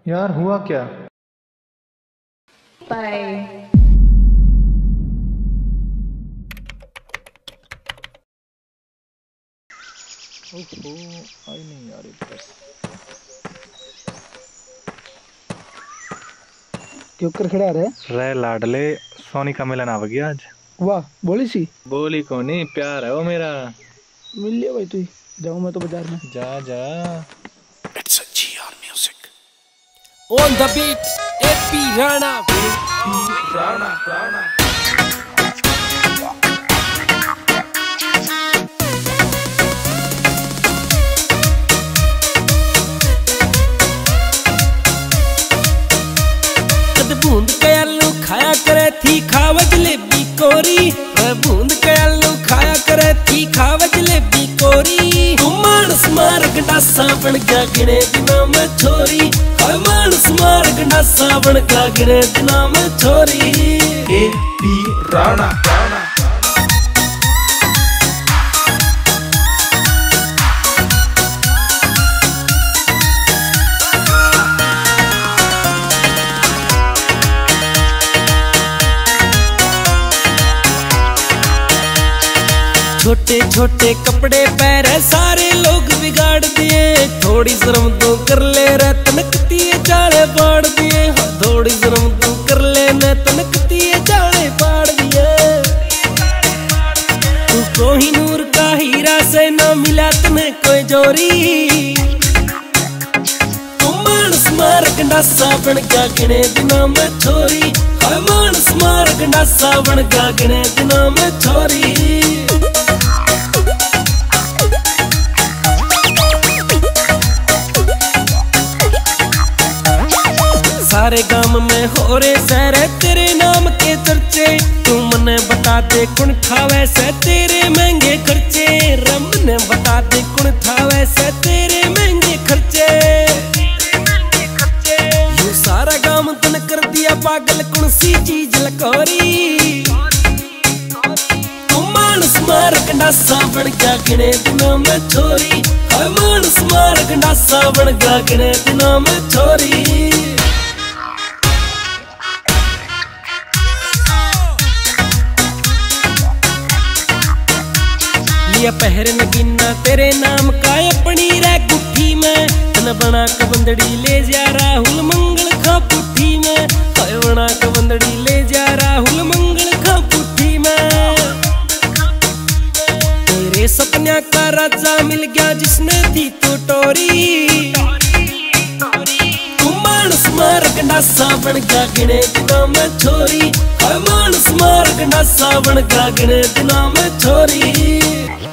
यार हुआ क्या? बाय। ओहो, आई नहीं यार बस। क्यों कर खड़ा रहे? रे लाडले, सोनी का मिलन आ गया आज। वाह, बोली सी। बोली कोनी, प्यार है वो मेरा। मिल लिया भाई तू। जाऊं मैं तो बाजार में। जा जा। It's a GR music. On the beat, AP Rana. Rana. बूंद के आलू खाया करे थी खावा जलेबी कोरी। बूंद के आलू खाया करे थी खावा जलेबी कोरी। मानस मार गंडासा बन गया गिने दिना में छोरी। मानस मार गंडासा बन गया गिने दिना में छोरी। AP राणा। छोटे छोटे कपड़े पहरे सारे लोग बिगाड़ दिए। थोड़ी शर्म तो कर ले रे तनकती जाले पाड़ दिए। थोड़ी शर्म तो कर ले न तनकती जाले पाड़ दिए। तू कोहिनूर का हीरा से ना मिला तने कोई जोरी। तू मानस मार गंडासा बन गया गिने दिना में छोरी। मानस मार गंडासा बन गया गिने दिना में छोरी। सारे गांव में हो रे सहरे तेरे नाम के चर्चे। तू मने बता दे कौन था वैसे तेरे महंगे खर्चे। रम ने बता दे कौन था वैसे तेरे महंगे खर्चे। यू सारा गांव तन कर दिया पागल कौन सी चीज लकोरी। तू मानस मार गंडासा बन गया गिने दिनों में छोरी। मानस मार गंडासा बन गया गिने दिनों में छोरी। लिया पहरन गिन्ना तेरे नाम का अपनी रे गुट्ठी में। तन बना के बंदड़ी ले जा राहुल मंगल खा पुट्ठी में। बना के बंदड़ी ले जा राहुल मंगल खा पुट्ठी में। तेरे सपना का राजा मिल गया जिसने थी तू टोरी। तू मानस मार गंडासा बन गया गिने दिनों में छोरी। मानस मार गंडासा बन गया गिने दिनों में छोरी।